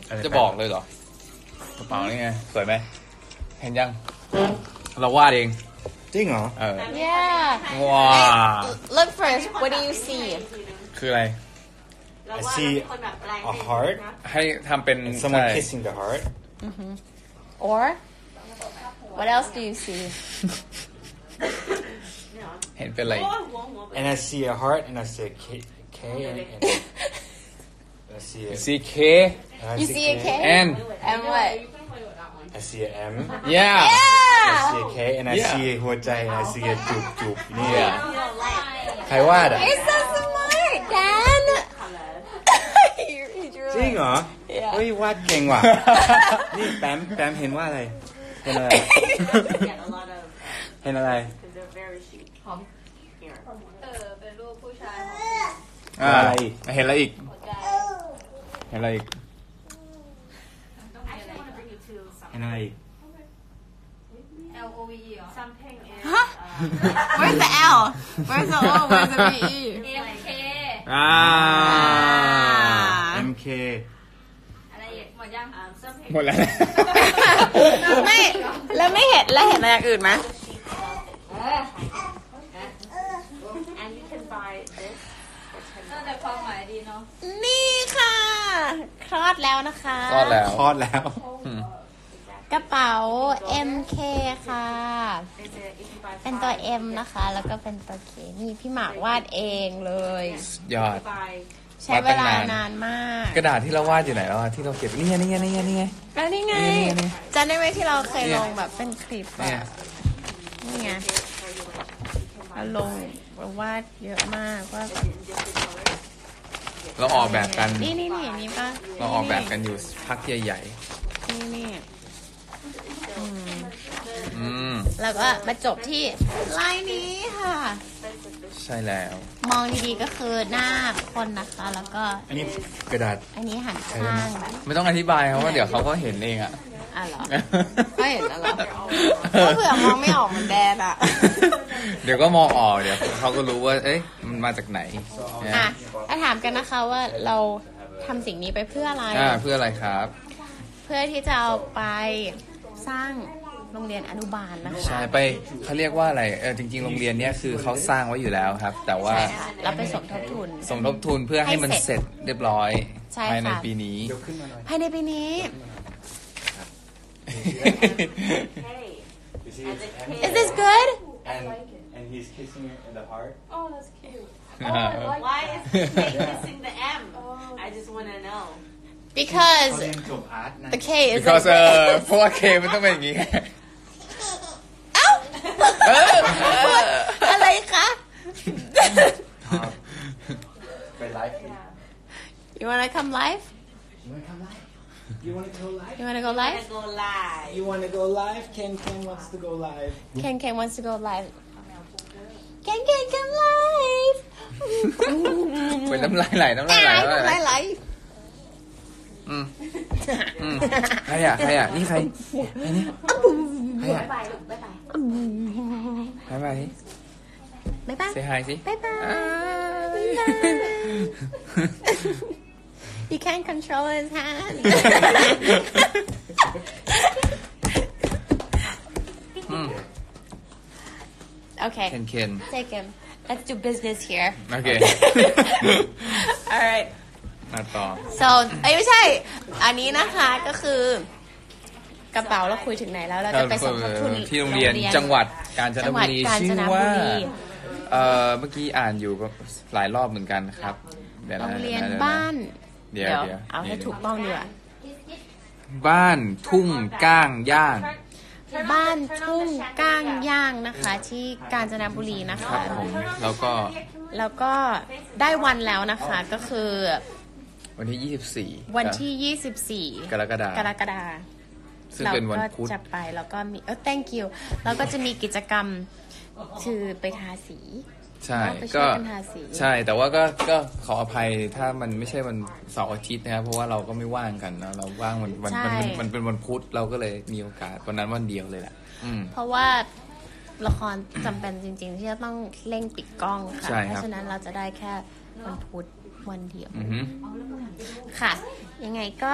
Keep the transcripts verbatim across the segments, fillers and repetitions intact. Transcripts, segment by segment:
จะบอกเลยเหรอกระเป๋านี่ไงสวยไหมเห็นยังเราวาดเองจริงเหรอเออ yeah ว้า look first what do you see คืออะไร I see a heart ให้ทำเป็น someone kissing the heart or what else do you see เห็นเป็นอะไร and I see a heart and I see a K K and, and I see a see K you see a K and and what I see a M yeah I see a K and I see a หัวใจ and I see a จูบจูบนี่ใครวาดอ่ะ you're so smart Dan จริงเหรอเฮ้ยวาดเก่งว่ะนี่แปมแปมเห็นว่าอะไรเห็นอะไรเห็นอะไรเออเป็นรูปผู้ชายอะไรเห็นอะไรอีกเห็นอะไรอีกเห็นอะไรอีก L O V E เหรอ ฮะ Where's the L Where's the O Where's the V E M K อ่า M K อะไรอีกหมดยังหมดแล้วไม่แล้วไม่เห็นแล้วเห็นอะไรอย่างอื่นไหมแต่ความหมายดีเนาะนี่ค่ะคลอดแล้วนะคะคลอดแล้วคลอดแล้วกระเป๋า เอ็ม เค ค่ะเป็นตัว M นะคะแล้วก็เป็นตัว K นี่พี่หมากวาดเองเลยยอดใช้เวลานานมากกระดาษที่เราวาดอยู่ไหนแล้วที่เราเก็บนี่ไงนี่ไงนี่ไงนี่ไงก็นี่ไงจำได้ไหมที่เราเคยลงแบบเป็นคลิปแบบนี่ไงเราลงวาดเยอะมากว่าแบบเราออกแบบกันนี่นี่นี่นี่ป่ะเราออกแบบกันอยู่พักใหญ่ๆนี่นี่อืมแล้วก็มาจบที่ลายนี้ค่ะใช่แล้วมองดีๆก็คือหน้าคนนะคะแล้วก็อันนี้กระดาษอันนี้หันข้างไม่ต้องอธิบายครับว่าเดี๋ยวเขาก็เห็นเองอ่ะอ่ะเหรอก็เห็นแล้วเหรอก็เผื่อมองไม่ออกเหมือนแดนอ่ะเดี๋ยวก็มองออกเดี๋ยวเขาก็รู้ว่าเอ๊ะมันมาจากไหนอ่ะถ้าถามกันนะคะว่าเราทำสิ่งนี้ไปเพื่ออะไรอ่าเพื่ออะไรครับเพื่อที่จะเอาไปสร้างโรงเรียนอนุบาลนะคะใช่ไปเขาเรียกว่าอะไรเออจริงๆโรงเรียนเนี้ยคือเขาสร้างไว้อยู่แล้วครับแต่ว่าเราไปสมทบทุนสมทบทุนเพื่อให้มันเสร็จเรียบร้อยภายในปีนี้ภายในปีนี้ Is this good? And and he's kissing her in the heart. Oh, that's cute. Oh, why is he kissing the M? I just want to know. Because the K is because เออเพราะว่า K มันต้องเป็นอย่างงี้เอ้าอะไรคะไปไลฟ์ You wanna come live? You wanna come live? You wanna go live? You wanna go live? Go live. You wanna go live? Ken Ken wants to go live. Ken Ken wants to go live. Ken Ken come live. เป็นน้ำลายไหลน้ำลายไหลน้ำลายไหลอืมอืมใครอ่ะใครอ่ะนี่ใครใครนี่ใครอ่ะบ๊ายบายลูกบ๊ายบายบ๊ายบายบ๊ายบาย Say hi สิบ๊ายบาย He can't control his hand อืม Okay Ken Ken take him let's do business here Okay all right มาต่อ so เอ้ยไม่ใช่อันนี้นะคะก็คือกระเป๋าเราคุยถึงไหนแล้วเราจะไปสมทบทุนที่โรงเรียนจังหวัดกาญจนบุรีชื่อว่าเอ่อเมื่อกี้อ่านอยู่หลายรอบเหมือนกันครับโรงเรียนบ้านเดี๋ยวเดี๋ยวเอาให้ถูกต้องดีกว่าบ้านทุ่งก้างย่างบ้านทุ่งก้างย่างนะคะที่กาญจนบุรีนะคะครับผมแล้วก็แล้วก็ได้วันแล้วนะคะก็คือวันที่ยี่สิบสี่วันที่ยี่สิบสี่กรกฎาคมกรกฎาคมซึ่งเป็นวันพุธจะไปแล้วก็มีเออ thank you แล้วก็จะมีกิจกรรมคือไปทาสีใช่ก็ใช่แต่ว่าก็ก็ขออภัยถ้ามันไม่ใช่วันเสาร์อาทิตย์นะครับเพราะว่าเราก็ไม่ว่างกันนะเราว่างวันวันมันมันเป็นวันพุธเราก็เลยมีโอกาสวันนั้นวันเดียวเลยแหละเพราะว่าละครจำเป็นจริงๆที่จะต้องเร่งปิดกล้องค่ะเพราะฉะนั้นเราจะได้แค่วันพุธวันเดียวอือหือค่ะ ยังไงก็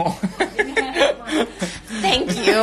thank you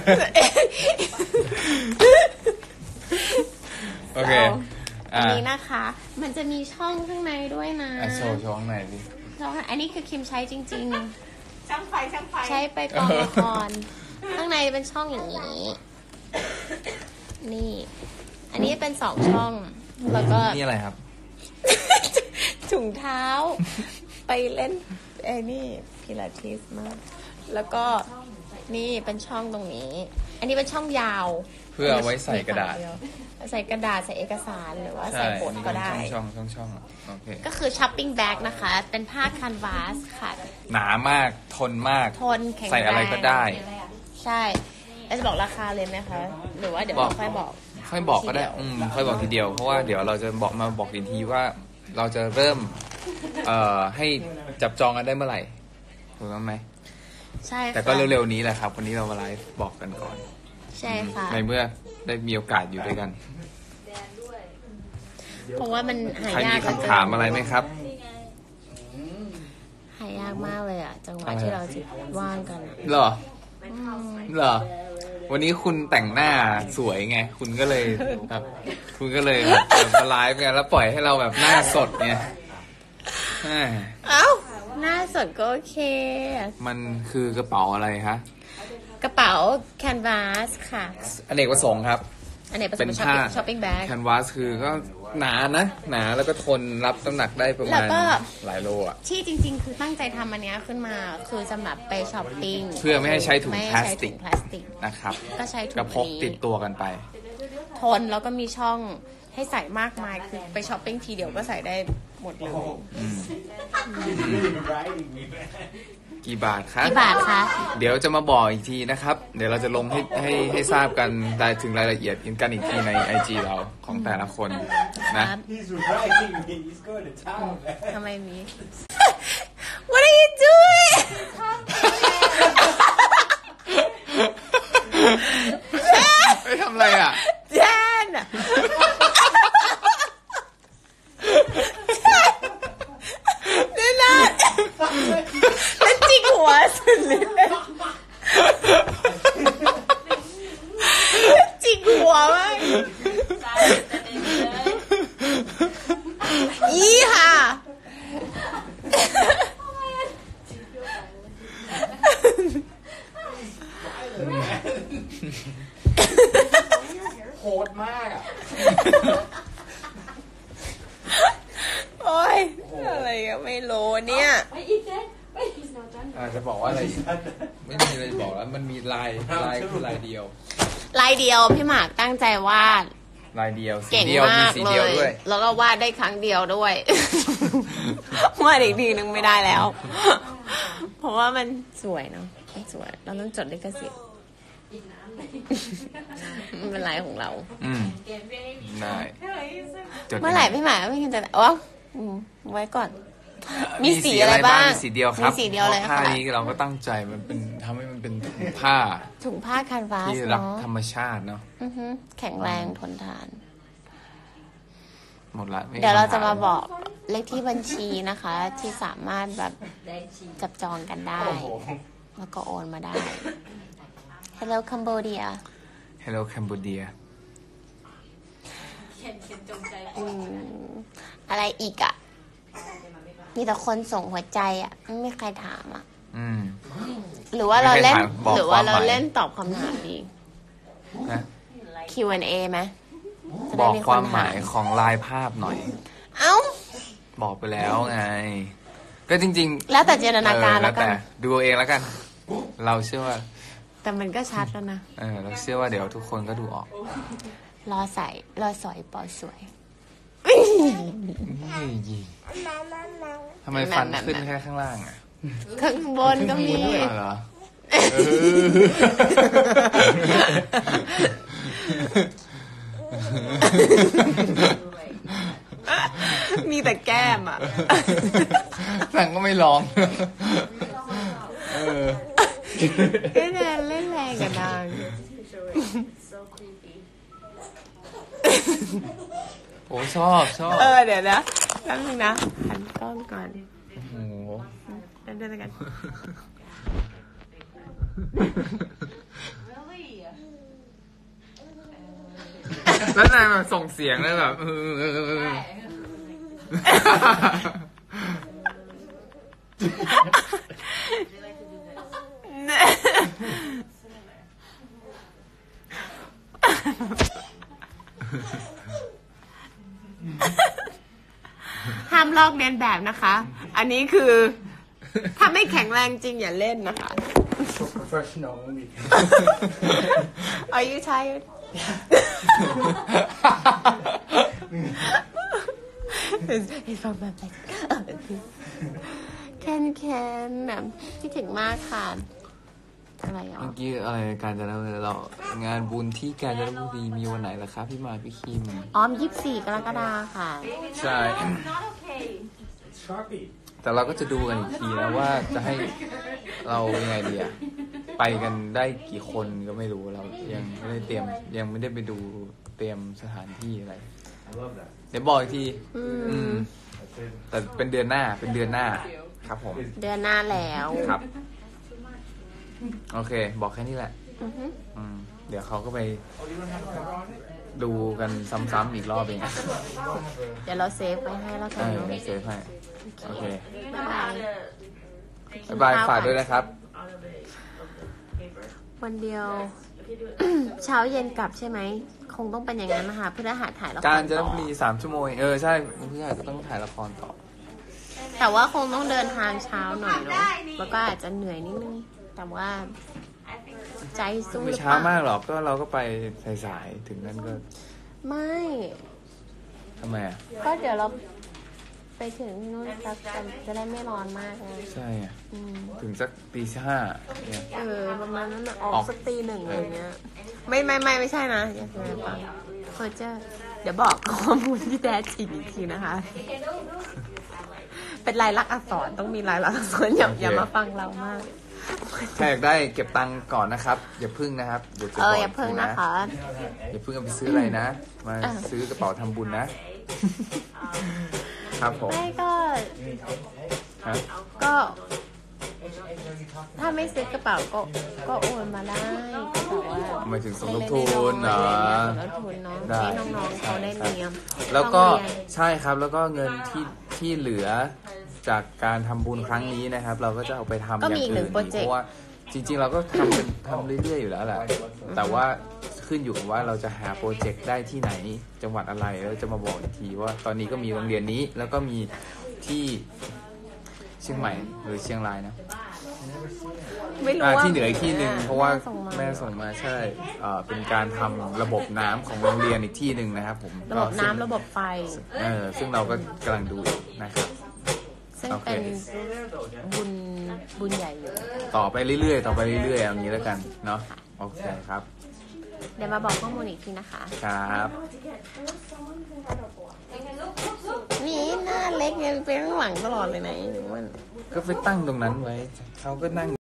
โอเคอันนี้นะคะ มันจะมีช่องข้างในด้วยนะอ่ะโชว์โชว์ข้างในดิช่องอันนี้คือคิมใช้จริงช่างไฟช่างไฟๆ ใช้ไปกองละคร ข้างในเป็นช่องอย่างนี้ นี่ อันนี้เป็นสองช่อง แล้วก็นี่อะไรครับถุงเท้า ไปเล่นไอ้นี่พิลาทิสมาก แล้วก็นี่เป็นช่องตรงนี้ อันนี้เป็นช่องยาวเพื่อเอาไว้ใส่กระดาษใส่กระดาษใส่เอกสารหรือว่าใส่บทก็ได้ช่องช่องช่องโอเคก็คือช้อปปิ้งแบ็กนะคะ เป็นผ้าคันวาสค่ะหนามากทนมากทนแข็งแรงใส่อะไรก็ได้ใช่แล้วจะบอกราคาเลยไหมคะ หรือว่าเดี๋ยวบอกเราค่อยบอกค่อยบอกก็ได้ทีเดียวอืมค่อยบอกทีเดียวเพราะว่าเดี๋ยวเราจะบอกมาบอกอีกทีว่า เราจะเริ่ม เอ่อให้จับจองกันได้เมื่อไหร่ถูกต้องไหมใช่ค่ะแต่ก็เร็วๆนี้แหละครับ วันนี้เรามาไลฟ์บอกกันก่อนใช่ค่ะในเมื่อได้มีโอกาสอยู่ด้วยกันเพราะว่ามันหาใครยามีกคำถามอะไรไหมครับหายากมากเลยอะจังหวะอะไรที่เราจะว่างกันอะเหรอเหรอ วันนี้คุณแต่งหน้าสวยไง คุณก็เลยแบบคุณก็เลยแบบมาไลฟ์ไงแล้วปล่อยให้เราแบบหน้าสดไงอ่าเอ้าหน้าสดก็โอเคมันคือกระเป๋าอะไรคะกระเป๋าแคนวาสค่ะอเนกประสงค์ครับอันนี้เป็นเป็นช้อปผ้าปิ้งช้อปปิ้งแบ็กแคนวาสคือก็หนานะ หนาแล้วก็ทนรับน้ำหนักได้ประมาณแล้วก็หลายโลอ่ะที่จริงๆ คือตั้งใจทำอันเนี้ยขึ้นมาคือสำหรับไปช้อปปิ้งเพื่อไม่ให้ใช้ถุงไม่พลาสใช้ติถุกงพลาสติกนะครับก็ใช้ถุงกระพกนี้ติดตัวกันไปทนแล้วก็มีช่องให้ใส่มากมายคือไปช้อปปิ้งทีเดียวก็ใส่ได้หมดเลยอืมกี่บาทครับกี่บาทคะเดี๋ยวจะมาบอกอีกทีนะครับ เดี๋ยวเราจะลงให้ให้ให้ทราบกันได้ถึงรายละเอียดกันอีกทีใน ไอ จี เราของแต่ละคนคนะรับ He's writing me. He's going to town, man. ทำไมมี What are you doing ไปทำอะไรอ่ะ Dan นี่นะแล้วจิกหัวสุดเลยจิกหัวมากอีค่ะโหดมากอ่ะโอ้ยอะไรก็ไม่รู้เนี่ยอาจจะบอกว่าอะไรอีกไม่มีอะไรจะบอกแล้วมันมีลายลายคือลายเดียวลายเดียวพี่หมากตั้งใจวาดลายเดียวสีเก่งเดียวมีมากสีเลเดียวย ด้วยแล้วก็วาดได้ครั้งเดียวด้วย วาดอีกทีนึงไม่ได้แล้ว เพราะว่ามันสวยเนาะมันสวย เราต้องจดลิขสิทธิ์ มันเป็นลายของเราอืมได้จดเมื่อไหร่พี่หมากไม่คิดจะอ๋ออืมไว้ก่อน มีสีอะไรบ้างมีสีเดียวครับมีสีเดียวเลยผ้าค่ะนี้เราก็ตั้งใจมันเป็นทำให้มันเป็นถุงผ้าถุงผ้าคันวาสที่รักเนาะธรรมชาติเนาะอือฮึแข็งแรงทนทานหมดละไม่มีเดี๋ยวเราจะคำถมาบอกเลขที่บัญชีนะคะ ที่สามารถแบบจับจองกันได้ แล้วก็โอนมาได้ Hello Cambodia Hello Cambodia อืมอะไรอีกอะมีแต่คนส่งหัวใจอะไม่มีใครถามอะอืมหรือว่าเราเล่นไม่มีใครถามบอกหรือว่าเราความหมายเล่นตอบคำถามดีนะคิว แอนด์ เอ ไหมจะบได้อกมีความนหมายของลายภาพหน่อยเอ้าบอกไปแล้วไง ก็จริงๆแล้วแต่จินตนาการเออแล้วกันแต่ดูเอาเองแล้วกัน เราเชื่อว่าแต่มันก็ชัดแล้วนะเออเราเชื่อว่าเดี๋ยวทุกคนก็ดูออกรอใส่ รอสอยปอสวยทำไมฟันขึ้นแค่ข้างล่างอ่ะข้างบนก็มีอ๋อเหรอเออมีแต่แก้มอ่ะสั่งก็ไม่ร้อง เออเล่นแรงเล่นแรงกับนางโอ้ชอบชอบเออเดี๋ยวนะแป๊บนึงนะหันกล้องก่อนโอ้โหเดินเดินกัน Really? แล้วนายแบบส่งเสียงเลยแบบเออเออเออห้ามลอกเลียนแบบนะคะ อันนี้คือ ถ้าไม่แข็งแรงจริงอย่าเล่นนะคะ For professional only. Are you tired? It's it's from my back. แคนแคนแบบคิดถึงมากค่ะ อะไรอ่ะเมื่อกี้อะไรการจนบุรีเรางานบุญที่กาญจนบุรีมีวันไหนล่ะครับพี่มาพี่คิมอ๋อยี่สิบสี่กรกฎาคมค่ะใช่ It's not okay. Sharpie. แต่เราก็จะดูกันอีกทีนะว่าจะให้เรายังไงดีอะไปกันได้กี่คนก็ไม่รู้เรายังไม่ได้เตรียมยังไม่ได้ไปดูเตรียมสถานที่อะไร I love that. เดี๋ยวบอกอีกทีอืมอืม That's it. แต่เป็นเดือนหน้าเป็นเดือนหน้าครับผมเดือนหน้าแล้วครับ โอเค บอกแค่นี้แหละอือฮึอืมเดี๋ยวเขาก็ไปดูกันซ้ำๆอีกรอบเองเดี๋ยวเราเซฟไว้ให้แล้วเอกันอเนาะไม่เซฟให้โอเคบ๊ายบายบ๊ายบายฝากด้วยนะครับวันเดียว เช้าเย็นกลับใช่ไหม คงต้องเป็นอย่างนั้นนะคะเพื่อหาถ่ายละครการจะต่ต้องอมีสามชั่วโมงเองเออใช่เพื่อนก็ต้องถ่ายละครต่อแต่ว่าคงต้องเดินทางเช้าหน่อยเนาะแล้วก็อาจจะเหนื่อยนิดนึง แต่ว่าใจสู้หไม่รือเปช้าล่ามากหรอกก็เราก็ไปสายๆถึงนั้นก็ไม่ทำไมอ่ะก็เดี๋ยวเราไปถึงที่นู่นสักจะจะได้ไม่ร้อนมากไงใช่อ่ะอืมถึงสักตีห้าเนี่ยเออประมาณนั้นน่ะออกออกสักตีหนึ่งอะไรเงี้ย ไม่ไม่ไม่ไม่ใช่นะอย่าเพิ่งฟังเพอเจอเดี๋ยวบอกข้อมูลที่แท้จริงอีกทีนะคะ เป็นลายลักษณ์อักษรต้องมีลายลักษณ์อักษรอย่าอย่ามาฟังเรามากใครอยากได้เก็บตังค์ก่อนนะครับ อย่าพึ่งนะครับเดี๋ยวจะเอบออก อย่าเพิ่งนะคะอย่าพึ่งเอาไปซื้ออะไรนะ มาอ่ะซื้อกระเป๋าทำบุญนะ ครับผมไม่ก็ฮะก็ ถ้าไม่ซื้อกระเป๋าก็ก็โอนมาได้ก็แบบว่าหมายถึงสมทบทุนเหรอสมทบทุนเนาะได้ให้น้องๆเขาได้เรียนแล้วก็ต้องเรียนใช่ครับแล้วก็เงินที่ที่เหลือจากการทำบุญครั้งนี้นะครับ เราก็จะเอาไปทำอก็ย่างมีอีกหนึ่อื่งนโปรอีกเจกเพต์ราะว่าจริง ๆ เราก็ทำเป็นทำเรื่อยๆอยู่แล้วแหละแต่ว่าขึ้นอยู่กับว่าเราจะหาโปรเจกต์ได้ที่ไหนจังหวัดอะไรแล้วจะมาบอกอีกทีว่าตอนนี้ก็มีโรงเรียนนี้ แล้วก็มีที่เชียงใหม่หรือเชียงรายนะไม่รู้อ่าว่าที่เหนืออีกที่หนึ่งเพราะว่าส่งมาแม่ส่งมาใช่เอ่อเป็นการทำระบบน้ำของโรงเรียนอีกที่หนึ่งนะครับผมระบบก็ซึ่งน้ำระบบไฟเออซึ่งเราก็กำลังดูอยู่นะครับซึ่งโอเคเป็นบุญบุญใหญ่อยู่ต่อไปเรื่อยๆ ต่อไปเรื่อยๆอย่างนี้แล้วกันเนาะโอเคครับเดี๋ยวมาบอกข้อมูลอีกทีนะคะครับนี่หน้าเล็กยังเป็นข้างหลังตลอดเลยนะหนูว่าก็ไปตั้งตรงนั้นไว้เขาก็นั่ง